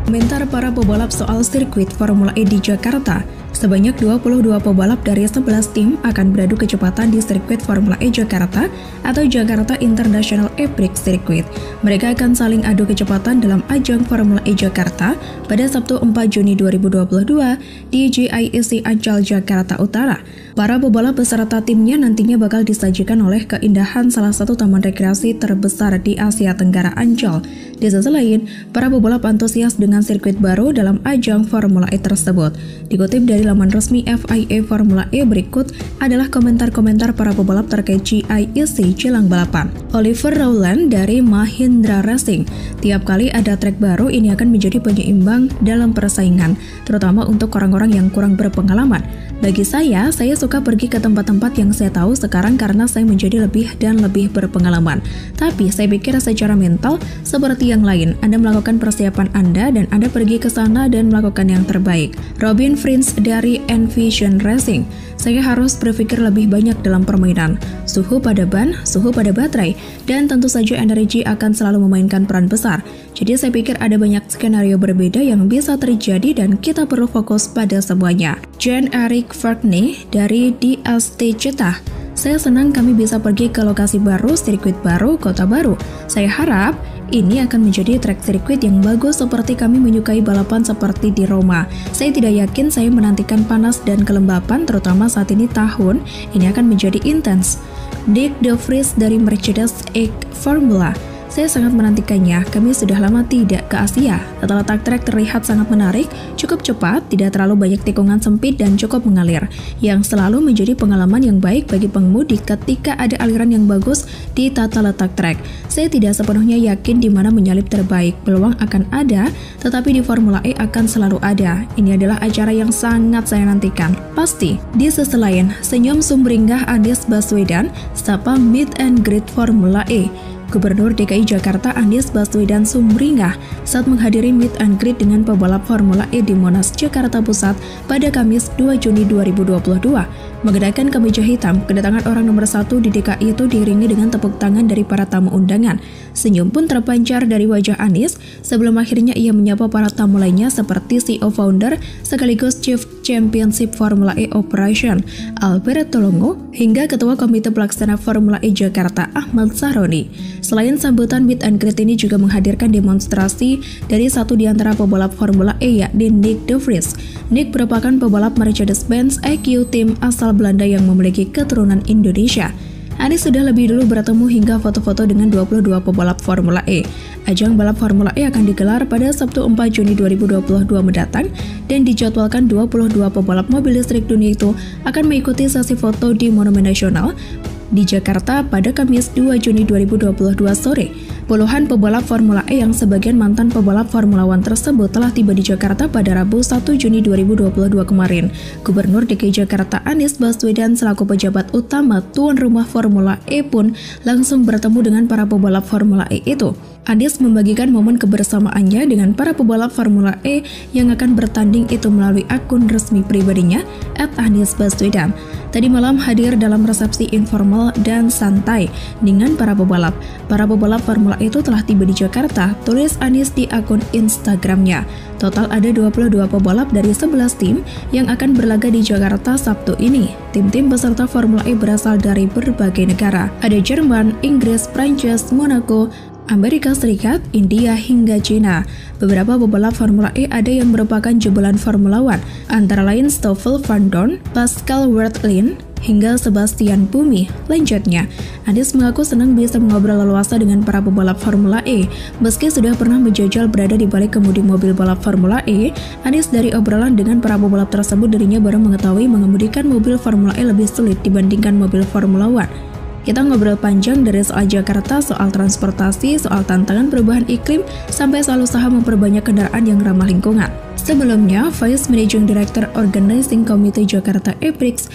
Komentar para pebalap soal sirkuit Formula E di Jakarta. Sebanyak 22 pebalap dari 11 tim akan beradu kecepatan di sirkuit Formula E Jakarta atau Jakarta International E-Prix Circuit. Mereka akan saling adu kecepatan dalam ajang Formula E Jakarta pada Sabtu 4 Juni 2022 di GIEC Ancol, Jakarta Utara. Para pebalap beserta timnya nantinya bakal disajikan oleh keindahan salah satu taman rekreasi terbesar di Asia Tenggara, Ancol. Di sisi lain, para pebalap antusias dengan sirkuit baru dalam ajang Formula E tersebut. Dikutip dari laman resmi FIA Formula E, berikut adalah komentar-komentar para pebalap terkait GIEC jelang balapan. Oliver Rowland dari Mahindra Racing. Tiap kali ada trek baru, ini akan menjadi penyeimbang dalam persaingan, terutama untuk orang-orang yang kurang berpengalaman. Bagi saya suka pergi ke tempat-tempat yang saya tahu sekarang karena saya menjadi lebih dan lebih berpengalaman. Tapi saya pikir secara mental seperti yang lain, Anda melakukan persiapan Anda dan Anda pergi ke sana dan melakukan yang terbaik. Robin Frins dari Envision Racing. Saya harus berpikir lebih banyak dalam permainan. Suhu pada ban, suhu pada baterai, dan tentu saja energi akan selalu memainkan peran besar. Jadi saya pikir ada banyak skenario berbeda yang bisa terjadi dan kita perlu fokus pada semuanya. Jean-Eric Vergne dari DST Jeddah. Saya senang kami bisa pergi ke lokasi baru, sirkuit baru, kota baru. Saya harap ini akan menjadi trek sirkuit yang bagus seperti kami menyukai balapan seperti di Roma. Saya tidak yakin saya menantikan panas dan kelembapan, terutama saat ini tahun ini akan menjadi intens. Nick De Vries dari Mercedes E Formula. Saya sangat menantikannya, kami sudah lama tidak ke Asia. Tata letak trek terlihat sangat menarik, cukup cepat, tidak terlalu banyak tikungan sempit dan cukup mengalir, yang selalu menjadi pengalaman yang baik bagi pengemudi ketika ada aliran yang bagus di tata letak trek. Saya tidak sepenuhnya yakin di mana menyalip terbaik, peluang akan ada, tetapi di Formula E akan selalu ada. Ini adalah acara yang sangat saya nantikan. Pasti, di sisi lain, senyum sumringah Anies Baswedan, sapa meet and greet Formula E. Gubernur DKI Jakarta Anies Baswedan sumringah saat menghadiri meet and greet dengan pebalap Formula E di Monas, Jakarta Pusat pada Kamis 2 Juni 2022. Mengenakan kemeja hitam, kedatangan orang nomor 1 di DKI itu diiringi dengan tepuk tangan dari para tamu undangan. Senyum pun terpancar dari wajah Anies sebelum akhirnya ia menyapa para tamu lainnya seperti CEO founder sekaligus Chief Championship Formula E Operation Alberto Longo hingga Ketua Komite Pelaksana Formula E Jakarta Ahmad Sahroni. Selain sambutan meet and greet ini juga menghadirkan demonstrasi dari satu di antara pebalap Formula E yakni Nick De Vries. Nick merupakan pebalap Mercedes-Benz EQ Team asal Belanda yang memiliki keturunan Indonesia. Anies sudah lebih dulu bertemu hingga foto-foto dengan 22 pebalap Formula E. Ajang balap Formula E akan digelar pada Sabtu 4 Juni 2022 mendatang dan dijadwalkan 22 pebalap mobil listrik dunia itu akan mengikuti sesi foto di Monumen Nasional di Jakarta pada Kamis 2 Juni 2022 sore. Puluhan pebalap Formula E yang sebagian mantan pebalap Formula One tersebut telah tiba di Jakarta pada Rabu 1 Juni 2022 kemarin. Gubernur DKI Jakarta Anies Baswedan selaku pejabat utama tuan rumah Formula E pun langsung bertemu dengan para pebalap Formula E itu. Anies membagikan momen kebersamaannya dengan para pebalap Formula E yang akan bertanding itu melalui akun resmi pribadinya @AniesBaswedan. Tadi malam hadir dalam resepsi informal dan santai dengan para pebalap. Para pebalap Formula E itu telah tiba di Jakarta, tulis Anies di akun Instagramnya. Total ada 22 pebalap dari 11 tim yang akan berlaga di Jakarta Sabtu ini. Tim-tim peserta Formula E berasal dari berbagai negara. Ada Jerman, Inggris, Prancis, Monaco, Amerika Serikat, India, hingga China. Beberapa pebalap Formula E ada yang merupakan jebolan Formula One, antara lain Stoffel Van Dorn, Pascal Wehrlein, hingga Sebastian Buemi. Lanjutnya, Anies mengaku senang bisa mengobrol leluasa dengan para pebalap Formula E. Meski sudah pernah menjajal berada di balik kemudi mobil balap Formula E, Anies dari obrolan dengan para pebalap tersebut dirinya baru mengetahui mengemudikan mobil Formula E lebih sulit dibandingkan mobil Formula One. Kita ngobrol panjang dari soal Jakarta, soal transportasi, soal tantangan perubahan iklim, sampai soal usaha memperbanyak kendaraan yang ramah lingkungan. Sebelumnya, Vice Managing Director Organizing Committee Jakarta E-Prix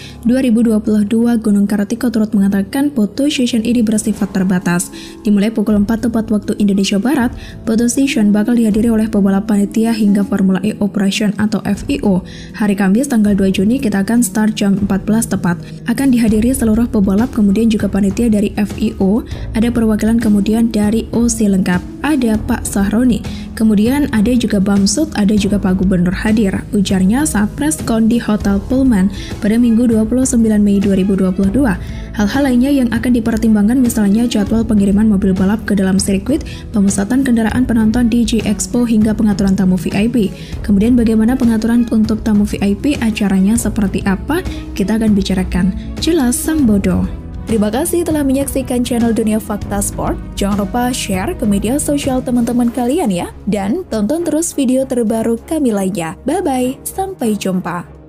2022 Gunung Kartiko turut mengatakan photo session ini bersifat terbatas. Dimulai pukul 4 tepat waktu Indonesia Barat, photo session bakal dihadiri oleh pebalap panitia hingga Formula E Operation atau FIO. Hari Kamis tanggal 2 Juni kita akan start jam 14 tepat. Akan dihadiri seluruh pebalap, kemudian juga panitia panitia dari FIO, ada perwakilan kemudian dari OC lengkap, ada Pak Sahroni, kemudian ada juga Bamsud, ada juga Pak Gubernur hadir, ujarnya saat preskon di Hotel Pullman pada Minggu 29 Mei 2022. Hal-hal lainnya yang akan dipertimbangkan misalnya jadwal pengiriman mobil balap ke dalam sirkuit, pemusatan kendaraan penonton di G-Expo hingga pengaturan tamu VIP. Kemudian bagaimana pengaturan untuk tamu VIP, acaranya seperti apa, kita akan bicarakan. Jelas sang bodoh. Terima kasih telah menyaksikan channel Dunia Fakta Sport. Jangan lupa share ke media sosial teman-teman kalian ya. Dan tonton terus video terbaru kami lainnya. Bye-bye, sampai jumpa.